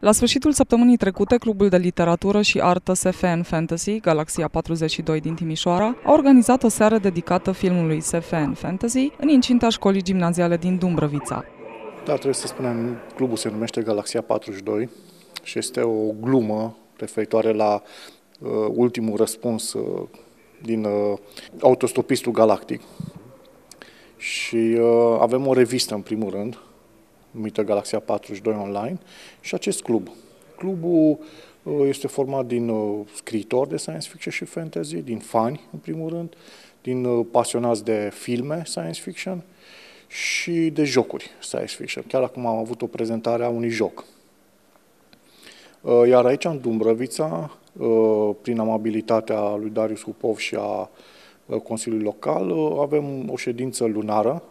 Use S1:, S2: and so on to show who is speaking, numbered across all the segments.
S1: La sfârșitul săptămânii trecute, Clubul de Literatură și Artă SF and Fantasy, Galaxia 42 din Timișoara, a organizat o seară dedicată filmului SF and Fantasy în incinta școlii gimnaziale din Dumbrăvița.
S2: Da, trebuie să spunem, clubul se numește Galaxia 42 și este o glumă referitoare la ultimul răspuns din Autostopistul Galactic. Și avem o revistă, în primul rând, numită Galaxia 42 Online, și acest club. Clubul este format din scriitori de science fiction și fantasy, din fani, în primul rând, din pasionați de filme science fiction și de jocuri science fiction. Chiar acum am avut o prezentare a unui joc. Iar aici, în Dumbrăvița, prin amabilitatea lui Darius Hupov și a Consiliului Local, avem o ședință lunară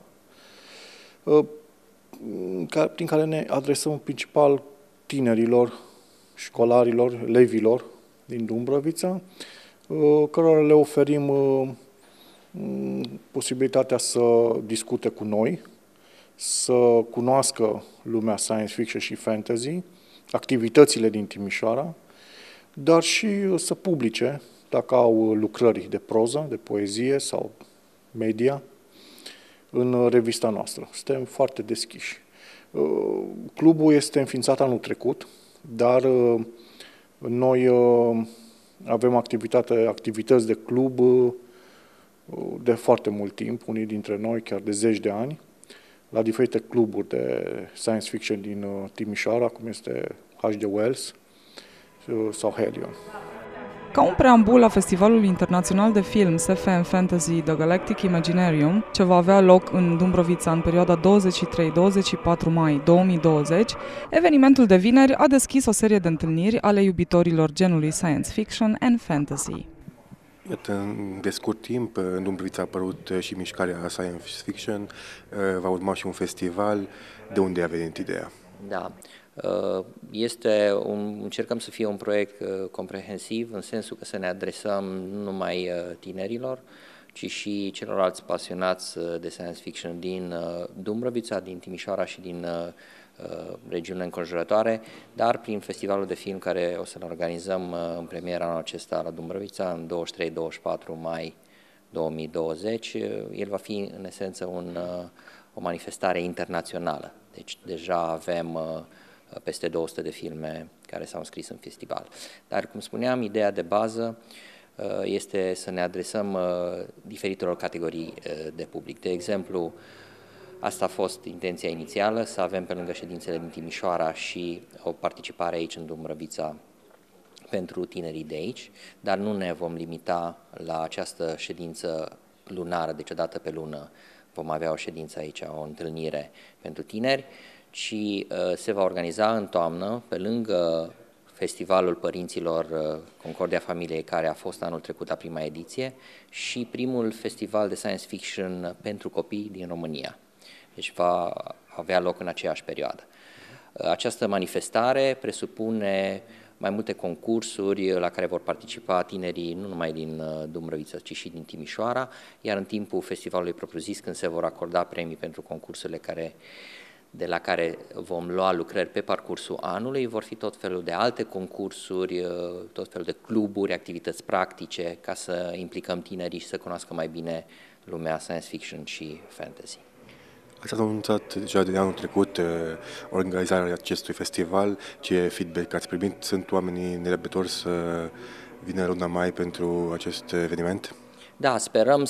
S2: prin care ne adresăm în principal tinerilor, școlarilor, elevilor din Dumbrăvița, cărora le oferim posibilitatea să discute cu noi, să cunoască lumea science fiction și fantasy, activitățile din Timișoara, dar și să publice, dacă au lucrări de proză, de poezie sau media, în revista noastră. Suntem foarte deschiși. Clubul este înființat anul trecut, dar noi avem activități de club de foarte mult timp, unii dintre noi chiar de 10 de ani, la diferite cluburi de science fiction din Timișoara, cum este H.G. Wells sau Helion.
S1: Ca un preambul la Festivalul Internațional de Film SF and Fantasy The Galactic Imaginarium, ce va avea loc în Dumbrăvița în perioada 23-24 mai 2020, evenimentul de vineri a deschis o serie de întâlniri ale iubitorilor genului science fiction and fantasy.
S3: Iată, de scurt timp, în Dumbrăvița a apărut și mișcarea science fiction, va urma și un festival. De unde a venit ideea?
S4: Da. Încercăm să fie un proiect comprehensiv, în sensul că să ne adresăm nu numai tinerilor, ci și celorlalți pasionați de science fiction din Dumbrăvița, din Timișoara și din regiunile înconjurătoare, dar prin festivalul de film care o să-l organizăm în premiera anul acesta la Dumbrăvița, în 23-24 mai 2020. El va fi, în esență, o manifestare internațională. Deci deja avem peste 200 de filme care s-au înscris în festival. Dar, cum spuneam, ideea de bază este să ne adresăm diferitelor categorii de public. De exemplu, asta a fost intenția inițială, să avem pe lângă ședințele din Timișoara și o participare aici în Dumbrăvița pentru tinerii de aici, dar nu ne vom limita la această ședință lunară, deci o dată pe lună vom avea o ședință aici, o întâlnire pentru tineri, ci se va organiza în toamnă, pe lângă Festivalul Părinților Concordia Familiei, care a fost anul trecut la prima ediție, și primul festival de science fiction pentru copii din România. Deci va avea loc în aceeași perioadă. Această manifestare presupune mai multe concursuri la care vor participa tinerii nu numai din Dumbrăvița, ci și din Timișoara, iar în timpul festivalului propriu-zis, când se vor acorda premii pentru concursurile de la care vom lua lucrări pe parcursul anului, vor fi tot felul de alte concursuri, tot felul de cluburi, activități practice, ca să implicăm tinerii și să cunoască mai bine lumea science fiction și fantasy.
S3: Ați anunțat deja de anul trecut organizarea acestui festival. Ce feedback ați primit? Sunt oamenii nerăbdători să vină luna mai pentru acest eveniment?
S4: Da, sperăm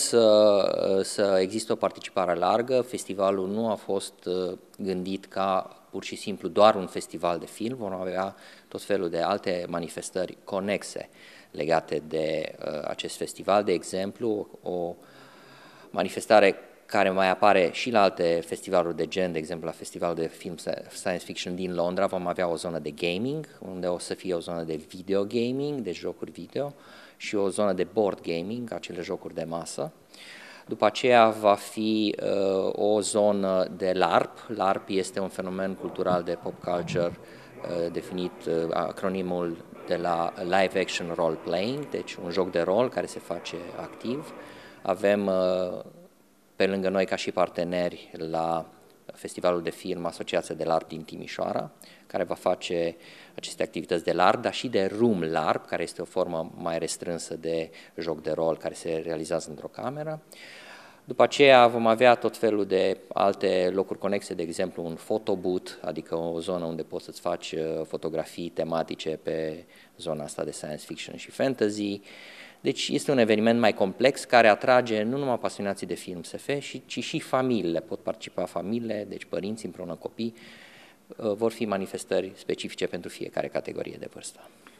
S4: să existe o participare largă. Festivalul nu a fost gândit ca pur și simplu doar un festival de film. Vom avea tot felul de alte manifestări conexe legate de acest festival. De exemplu, o manifestare care mai apare și la alte festivaluri de gen, de exemplu la festivalul de film science fiction din Londra, vom avea o zonă de gaming, unde o să fie o zonă de video gaming, de jocuri video, și o zonă de board gaming, acele jocuri de masă. După aceea va fi o zonă de LARP. LARP este un fenomen cultural de pop culture definit acronimul de la Live Action Role Playing, deci un joc de rol care se face activ. Avem pe lângă noi ca și parteneri la Festivalul de Film Asociația de LARP din Timișoara, care va face aceste activități de LARP, dar și de room LARP, care este o formă mai restrânsă de joc de rol care se realizează într-o cameră. După aceea vom avea tot felul de alte locuri conexe, de exemplu un photobooth, adică o zonă unde poți să-ți faci fotografii tematice pe zona asta de science fiction și fantasy. Deci este un eveniment mai complex care atrage nu numai pasionații de film SF, ci și familiile. Pot participa familiile, deci părinți împreună copii. Vor fi manifestări specifice pentru fiecare categorie de vârstă.